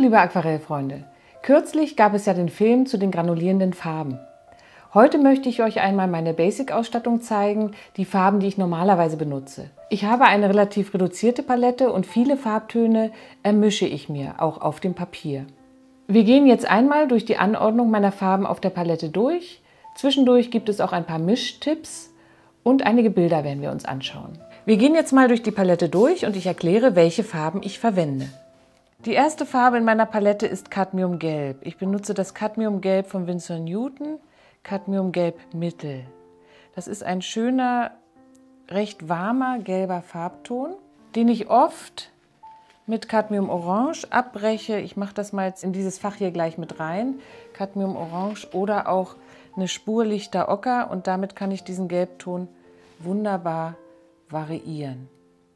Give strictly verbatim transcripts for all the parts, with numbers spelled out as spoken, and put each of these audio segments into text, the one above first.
liebe Aquarellfreunde, kürzlich gab es ja den Film zu den granulierenden Farben. Heute möchte ich euch einmal meine Basic-Ausstattung zeigen, die Farben, die ich normalerweise benutze. Ich habe eine relativ reduzierte Palette und viele Farbtöne ermische ich mir, auch auf dem Papier. Wir gehen jetzt einmal durch die Anordnung meiner Farben auf der Palette durch. Zwischendurch gibt es auch ein paar Mischtipps und einige Bilder werden wir uns anschauen. Wir gehen jetzt mal durch die Palette durch und ich erkläre, welche Farben ich verwende. Die erste Farbe in meiner Palette ist Cadmiumgelb. Ich benutze das Cadmiumgelb von Winsor Newton, Cadmiumgelb Mittel. Das ist ein schöner, recht warmer gelber Farbton, den ich oft mit Cadmium Orange abbreche. Ich mache das mal jetzt in dieses Fach hier gleich mit rein. Cadmium Orange oder auch eine Spur lichter Ocker und damit kann ich diesen Gelbton wunderbar variieren.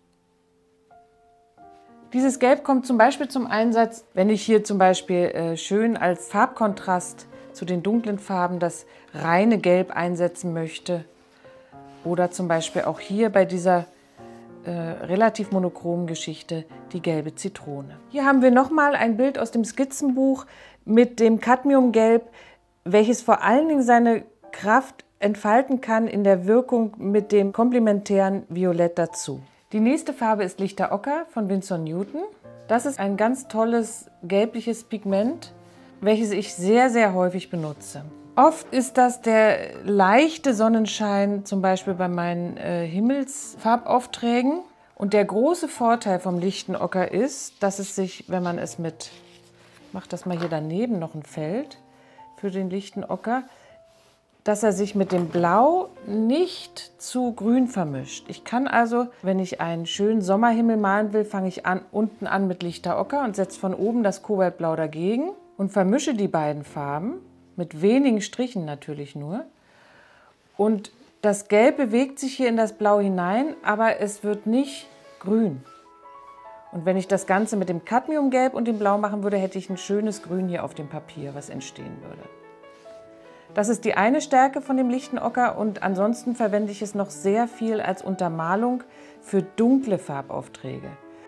Dieses Gelb kommt zum Beispiel zum Einsatz, wenn ich hier zum Beispiel äh, schön als Farbkontrast zu den dunklen Farben das reine Gelb einsetzen möchte. Oder zum Beispiel auch hier bei dieser äh, relativ monochromen Geschichte die gelbe Zitrone. Hier haben wir nochmal ein Bild aus dem Skizzenbuch mit dem Cadmiumgelb, welches vor allen Dingen seine Kraft entfalten kann in der Wirkung mit dem komplementären Violett dazu. Die nächste Farbe ist lichter Ocker von Winsor Newton. Das ist ein ganz tolles gelbliches Pigment, welches ich sehr, sehr häufig benutze. Oft ist das der leichte Sonnenschein, zum Beispiel bei meinen äh, Himmelsfarbaufträgen. Und der große Vorteil vom lichten Ocker ist, dass es sich, wenn man es mit, ich mache das mal hier daneben noch ein Feld für den lichten Ocker, dass er sich mit dem Blau nicht zu grün vermischt. Ich kann also, wenn ich einen schönen Sommerhimmel malen will, fange ich an, unten an mit lichter Ocker und setze von oben das Kobaltblau dagegen und vermische die beiden Farben, mit wenigen Strichen natürlich nur. Und das Gelb bewegt sich hier in das Blau hinein, aber es wird nicht grün. Und wenn ich das Ganze mit dem Cadmiumgelb und dem Blau machen würde, hätte ich ein schönes Grün hier auf dem Papier, was entstehen würde. Das ist die eine Stärke von dem lichten Ocker und ansonsten verwende ich es noch sehr viel als Untermalung für dunkle Farbaufträge.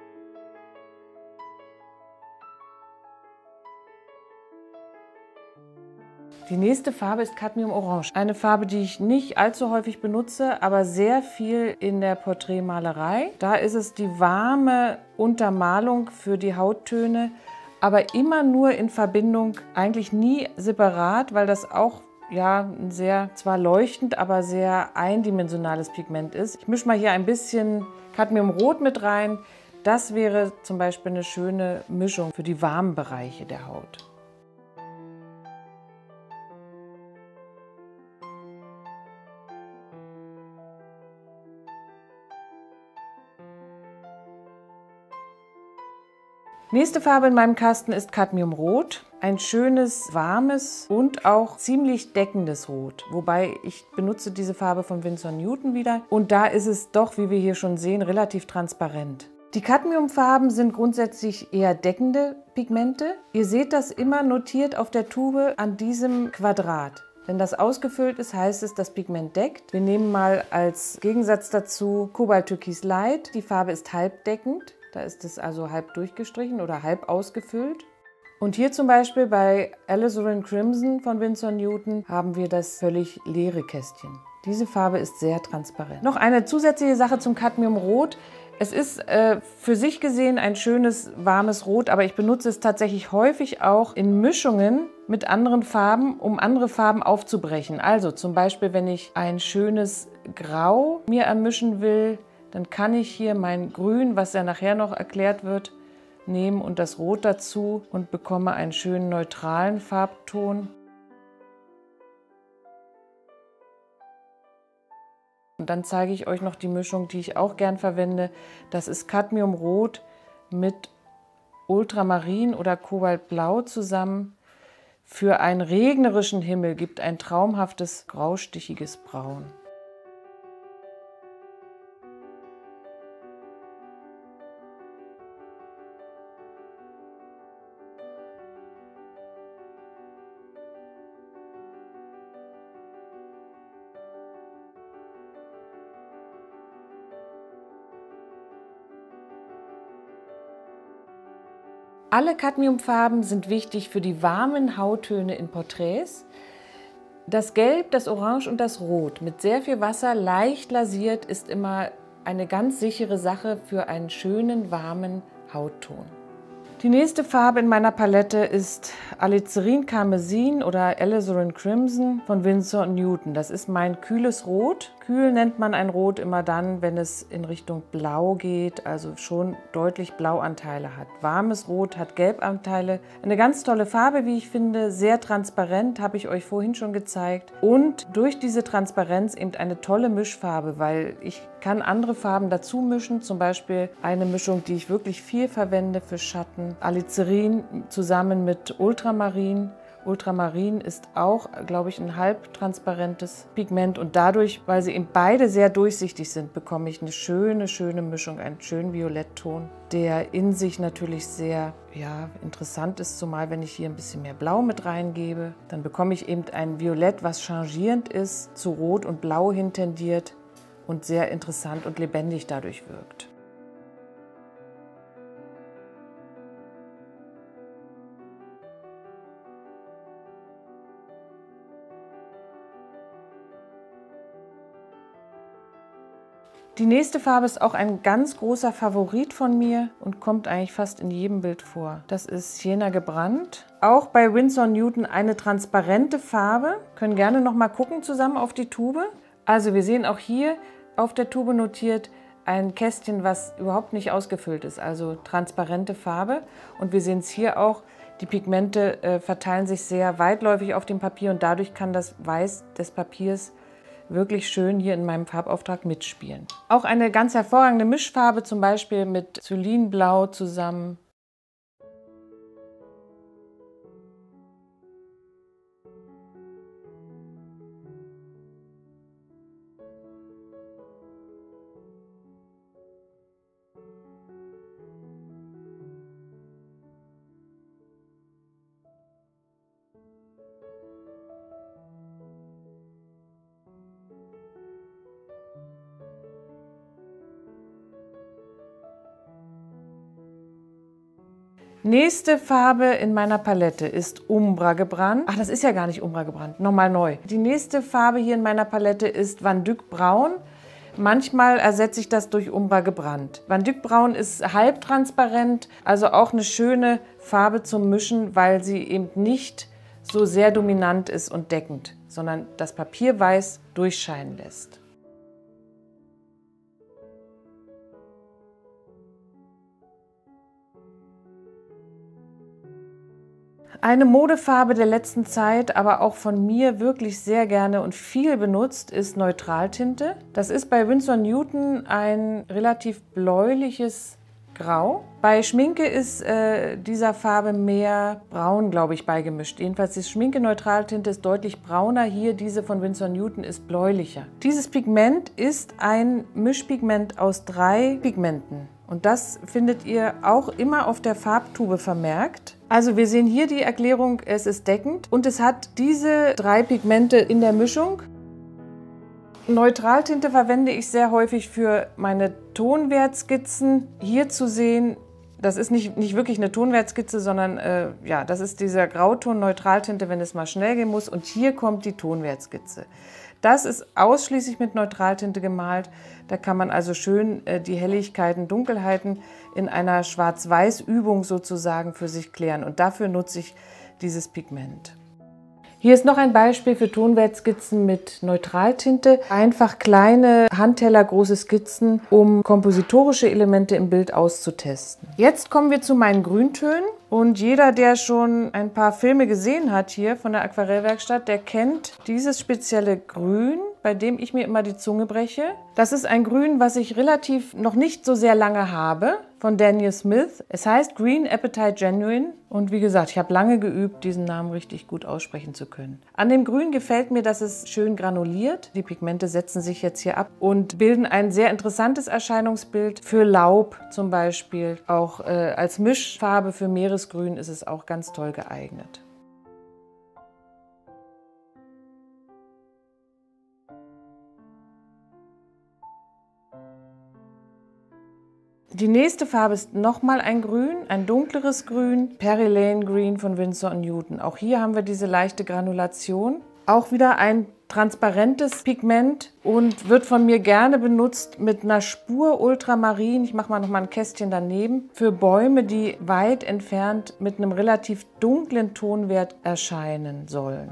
Die nächste Farbe ist Cadmium Orange. Eine Farbe, die ich nicht allzu häufig benutze, aber sehr viel in der Porträtmalerei. Da ist es die warme Untermalung für die Hauttöne, aber immer nur in Verbindung, eigentlich nie separat, weil das auch ja, ein sehr, zwar leuchtend, aber sehr eindimensionales Pigment ist. Ich mische mal hier ein bisschen Cadmiumrot mit rein. Das wäre zum Beispiel eine schöne Mischung für die warmen Bereiche der Haut. Nächste Farbe in meinem Kasten ist Cadmiumrot. Ein schönes, warmes und auch ziemlich deckendes Rot. Wobei ich benutze diese Farbe von Winsor Newton wieder. Und da ist es doch, wie wir hier schon sehen, relativ transparent. Die Cadmiumfarben sind grundsätzlich eher deckende Pigmente. Ihr seht das immer notiert auf der Tube an diesem Quadrat. Wenn das ausgefüllt ist, heißt es, das Pigment deckt. Wir nehmen mal als Gegensatz dazu Cobalt Türkis Light. Die Farbe ist halbdeckend. Da ist es also halb durchgestrichen oder halb ausgefüllt. Und hier zum Beispiel bei Alizarin Crimson von Winsor Newton haben wir das völlig leere Kästchen. Diese Farbe ist sehr transparent. Noch eine zusätzliche Sache zum Cadmiumrot. Es ist äh, für sich gesehen ein schönes, warmes Rot, aber ich benutze es tatsächlich häufig auch in Mischungen mit anderen Farben, um andere Farben aufzubrechen. Also zum Beispiel, wenn ich ein schönes Grau mir ermischen will, dann kann ich hier mein Grün, was ja nachher noch erklärt wird, nehmen und das Rot dazu und bekomme einen schönen neutralen Farbton. Und dann zeige ich euch noch die Mischung, die ich auch gern verwende. Das ist Cadmiumrot mit Ultramarin oder Kobaltblau zusammen. Für einen regnerischen Himmel gibt ein traumhaftes graustichiges Braun. Alle Cadmiumfarben sind wichtig für die warmen Hauttöne in Porträts. Das Gelb, das Orange und das Rot mit sehr viel Wasser, leicht lasiert, ist immer eine ganz sichere Sache für einen schönen, warmen Hautton. Die nächste Farbe in meiner Palette ist Alizarin Karmesin oder Alizarin Crimson von Winsor und Newton. Das ist mein kühles Rot. Kühl nennt man ein Rot immer dann, wenn es in Richtung Blau geht, also schon deutlich Blauanteile hat. Warmes Rot hat Gelbanteile. Eine ganz tolle Farbe, wie ich finde, sehr transparent, habe ich euch vorhin schon gezeigt. Und durch diese Transparenz eben eine tolle Mischfarbe, weil ich kann andere Farben dazu mischen, zum Beispiel eine Mischung, die ich wirklich viel verwende für Schatten. Alizarin zusammen mit Ultramarin. Ultramarin ist auch, glaube ich, ein halbtransparentes Pigment und dadurch, weil sie eben beide sehr durchsichtig sind, bekomme ich eine schöne, schöne Mischung, einen schönen Violettton, der in sich natürlich sehr ja, interessant ist, zumal wenn ich hier ein bisschen mehr Blau mit reingebe. Dann bekomme ich eben ein Violett, was changierend ist, zu Rot und Blau hin tendiert und sehr interessant und lebendig dadurch wirkt. Die nächste Farbe ist auch ein ganz großer Favorit von mir und kommt eigentlich fast in jedem Bild vor. Das ist Sienna gebrannt. Auch bei Winsor und Newton eine transparente Farbe. Können gerne noch mal gucken zusammen auf die Tube. Also wir sehen auch hier auf der Tube notiert ein Kästchen, was überhaupt nicht ausgefüllt ist, also transparente Farbe. Und wir sehen es hier auch, die Pigmente äh, verteilen sich sehr weitläufig auf dem Papier und dadurch kann das Weiß des Papiers wirklich schön hier in meinem Farbauftrag mitspielen. Auch eine ganz hervorragende Mischfarbe, zum Beispiel mit Zylinblau zusammen. Nächste Farbe in meiner Palette ist Umbra gebrannt. Ach, das ist ja gar nicht Umbra gebrannt, nochmal neu. Die nächste Farbe hier in meiner Palette ist Van Dyck Braun. Manchmal ersetze ich das durch Umbra gebrannt. Van Dyck Braun ist halbtransparent, also auch eine schöne Farbe zum Mischen, weil sie eben nicht so sehr dominant ist und deckend, sondern das Papier weiß durchscheinen lässt. Eine Modefarbe der letzten Zeit, aber auch von mir wirklich sehr gerne und viel benutzt, ist Neutraltinte. Das ist bei Winsor und Newton ein relativ bläuliches Grau. Bei Schminke ist äh, dieser Farbe mehr braun, glaube ich, beigemischt. Jedenfalls die Schminke-Neutraltinte ist deutlich brauner. Hier, diese von Winsor und Newton, ist bläulicher. Dieses Pigment ist ein Mischpigment aus drei Pigmenten. Und das findet ihr auch immer auf der Farbtube vermerkt. Also wir sehen hier die Erklärung, es ist deckend und es hat diese drei Pigmente in der Mischung. Neutraltinte verwende ich sehr häufig für meine Tonwertskizzen. Hier zu sehen, das ist nicht, nicht wirklich eine Tonwertskizze, sondern äh, ja, das ist dieser Grauton Neutraltinte, wenn es mal schnell gehen muss. Und hier kommt die Tonwertskizze. Das ist ausschließlich mit Neutraltinte gemalt. Da kann man also schön äh, die Helligkeiten, Dunkelheiten in einer Schwarz-Weiß-Übung sozusagen für sich klären. Und dafür nutze ich dieses Pigment. Hier ist noch ein Beispiel für Tonwertskizzen mit Neutraltinte. Einfach kleine, handtellergroße Skizzen, um kompositorische Elemente im Bild auszutesten. Jetzt kommen wir zu meinen Grüntönen. Und jeder, der schon ein paar Filme gesehen hat hier von der Aquarellwerkstatt, der kennt dieses spezielle Grün, bei dem ich mir immer die Zunge breche. Das ist ein Grün, was ich relativ noch nicht so sehr lange habe, von Daniel Smith. Es heißt Green Apatite Genuine und wie gesagt, ich habe lange geübt, diesen Namen richtig gut aussprechen zu können. An dem Grün gefällt mir, dass es schön granuliert. Die Pigmente setzen sich jetzt hier ab und bilden ein sehr interessantes Erscheinungsbild für Laub zum Beispiel. Auch äh, als Mischfarbe für Meeresgrün ist es auch ganz toll geeignet. Die nächste Farbe ist nochmal ein Grün, ein dunkleres Grün, Perry Lane Green von Winsor und Newton. Auch hier haben wir diese leichte Granulation. Auch wieder ein transparentes Pigment und wird von mir gerne benutzt mit einer Spur Ultramarin. Ich mache mal noch mal ein Kästchen daneben. Für Bäume, die weit entfernt mit einem relativ dunklen Tonwert erscheinen sollen.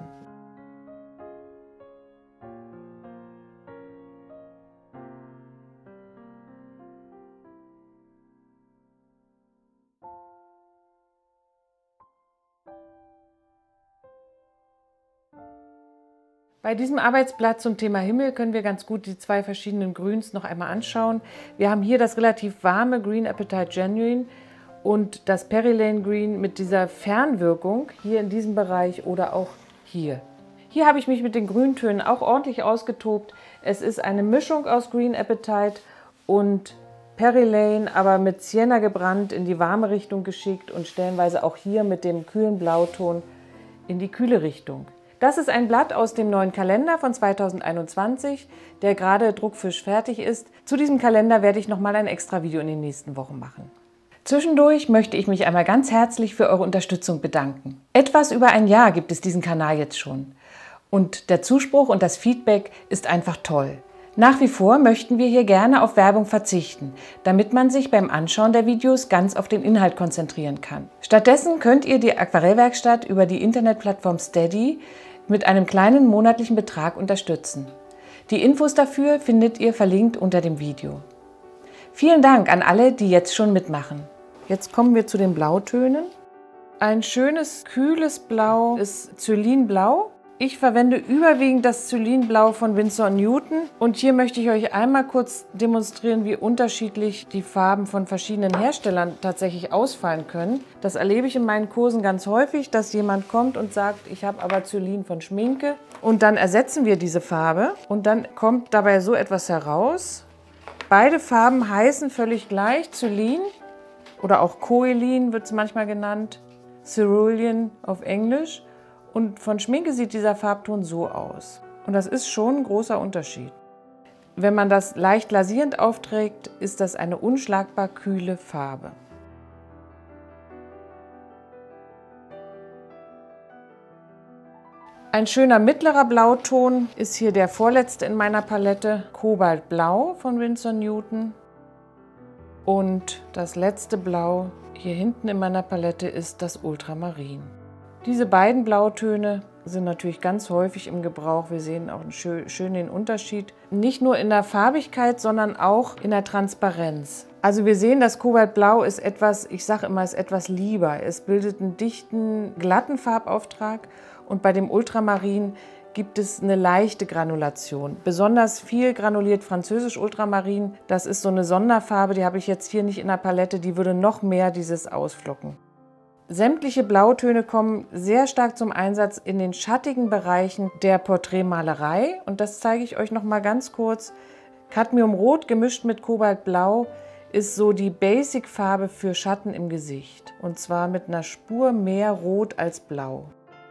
Bei diesem Arbeitsblatt zum Thema Himmel können wir ganz gut die zwei verschiedenen Grüns noch einmal anschauen. Wir haben hier das relativ warme Green Apatite Genuine und das Perry Lane Green mit dieser Fernwirkung hier in diesem Bereich oder auch hier. Hier habe ich mich mit den Grüntönen auch ordentlich ausgetobt. Es ist eine Mischung aus Green Apatite und Perry Lane, aber mit Sienna gebrannt, in die warme Richtung geschickt und stellenweise auch hier mit dem kühlen Blauton in die kühle Richtung. Das ist ein Blatt aus dem neuen Kalender von zweitausendeinundzwanzig, der gerade druckfrisch fertig ist. Zu diesem Kalender werde ich nochmal ein extra Video in den nächsten Wochen machen. Zwischendurch möchte ich mich einmal ganz herzlich für eure Unterstützung bedanken. Etwas über ein Jahr gibt es diesen Kanal jetzt schon. Und der Zuspruch und das Feedback ist einfach toll. Nach wie vor möchten wir hier gerne auf Werbung verzichten, damit man sich beim Anschauen der Videos ganz auf den Inhalt konzentrieren kann. Stattdessen könnt ihr die Aquarellwerkstatt über die Internetplattform Steady mit einem kleinen monatlichen Betrag unterstützen. Die Infos dafür findet ihr verlinkt unter dem Video. Vielen Dank an alle, die jetzt schon mitmachen. Jetzt kommen wir zu den Blautönen. Ein schönes, kühles Blau ist Celine-Blau. Ich verwende überwiegend das Celine-Blau von Winsor und Newton. Und hier möchte ich euch einmal kurz demonstrieren, wie unterschiedlich die Farben von verschiedenen Herstellern tatsächlich ausfallen können. Das erlebe ich in meinen Kursen ganz häufig, dass jemand kommt und sagt, ich habe aber Celine von Schminke. Und dann ersetzen wir diese Farbe und dann kommt dabei so etwas heraus. Beide Farben heißen völlig gleich, Celine oder auch Koelin wird es manchmal genannt, Cerulean auf Englisch. Und von Schminke sieht dieser Farbton so aus. Und das ist schon ein großer Unterschied. Wenn man das leicht lasierend aufträgt, ist das eine unschlagbar kühle Farbe. Ein schöner mittlerer Blauton ist hier der vorletzte in meiner Palette, Kobaltblau von Winsor und Newton. Und das letzte Blau hier hinten in meiner Palette ist das Ultramarin. Diese beiden Blautöne sind natürlich ganz häufig im Gebrauch. Wir sehen auch einen schön, schön den Unterschied. Nicht nur in der Farbigkeit, sondern auch in der Transparenz. Also wir sehen, das Kobaltblau ist etwas, ich sage immer, ist etwas lieber. Es bildet einen dichten, glatten Farbauftrag und bei dem Ultramarin gibt es eine leichte Granulation. Besonders viel granuliert französisch Ultramarin. Das ist so eine Sonderfarbe, die habe ich jetzt hier nicht in der Palette. Die würde noch mehr dieses ausflocken. Sämtliche Blautöne kommen sehr stark zum Einsatz in den schattigen Bereichen der Porträtmalerei. Und das zeige ich euch noch mal ganz kurz. Cadmiumrot gemischt mit Kobaltblau ist so die Basic-Farbe für Schatten im Gesicht. Und zwar mit einer Spur mehr Rot als Blau.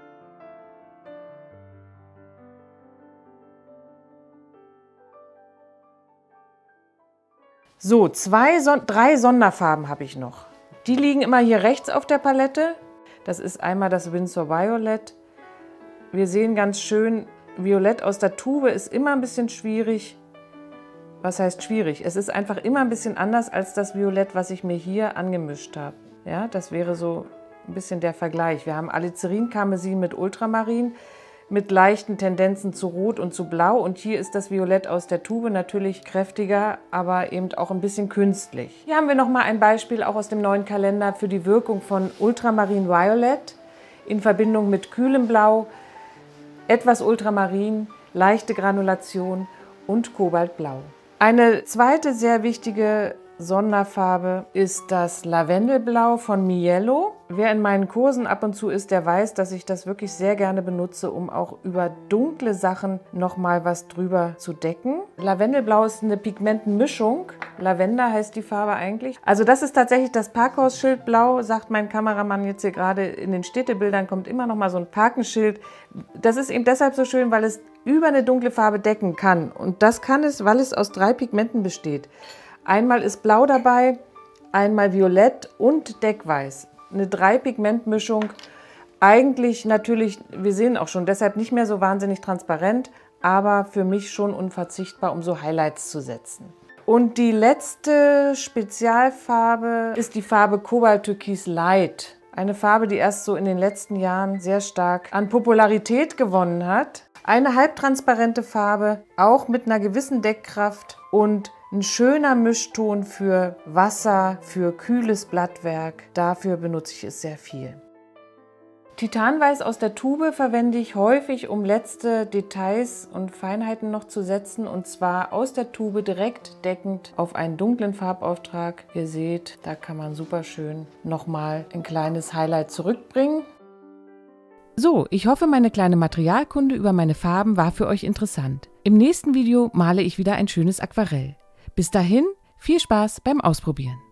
So, zwei, so drei Sonderfarben habe ich noch. Die liegen immer hier rechts auf der Palette. Das ist einmal das Winsor Violet. Wir sehen ganz schön, Violett aus der Tube ist immer ein bisschen schwierig. Was heißt schwierig? Es ist einfach immer ein bisschen anders als das Violett, was ich mir hier angemischt habe. Ja, das wäre so ein bisschen der Vergleich. Wir haben Alizarin-Karmesin mit Ultramarin, mit leichten Tendenzen zu Rot und zu Blau. Und hier ist das Violett aus der Tube natürlich kräftiger, aber eben auch ein bisschen künstlich. Hier haben wir noch mal ein Beispiel auch aus dem neuen Kalender für die Wirkung von Ultramarin Violet in Verbindung mit kühlem Blau, etwas Ultramarin, leichte Granulation und Kobaltblau. Eine zweite sehr wichtige Sonderfarbe ist das Lavendelblau von Mielo. Wer in meinen Kursen ab und zu ist, der weiß, dass ich das wirklich sehr gerne benutze, um auch über dunkle Sachen nochmal was drüber zu decken. Lavendelblau ist eine Pigmentenmischung. Lavender heißt die Farbe eigentlich. Also das ist tatsächlich das Parkhausschildblau, sagt mein Kameramann jetzt hier gerade. In den Städtebildern kommt immer noch mal so ein Parkenschild. Das ist eben deshalb so schön, weil es über eine dunkle Farbe decken kann. Und das kann es, weil es aus drei Pigmenten besteht. Einmal ist Blau dabei, einmal Violett und Deckweiß. Eine Drei-Pigment-Mischung. Eigentlich natürlich, wir sehen auch schon, deshalb nicht mehr so wahnsinnig transparent, aber für mich schon unverzichtbar, um so Highlights zu setzen. Und die letzte Spezialfarbe ist die Farbe Cobalt Türkis Light. Eine Farbe, die erst so in den letzten Jahren sehr stark an Popularität gewonnen hat. Eine halbtransparente Farbe, auch mit einer gewissen Deckkraft und ein schöner Mischton für Wasser, für kühles Blattwerk. Dafür benutze ich es sehr viel. Titanweiß aus der Tube verwende ich häufig, um letzte Details und Feinheiten noch zu setzen, und zwar aus der Tube direkt deckend auf einen dunklen Farbauftrag. Ihr seht, da kann man super schön nochmal ein kleines Highlight zurückbringen. So, ich hoffe, meine kleine Materialkunde über meine Farben war für euch interessant. Im nächsten Video male ich wieder ein schönes Aquarell. Bis dahin, viel Spaß beim Ausprobieren!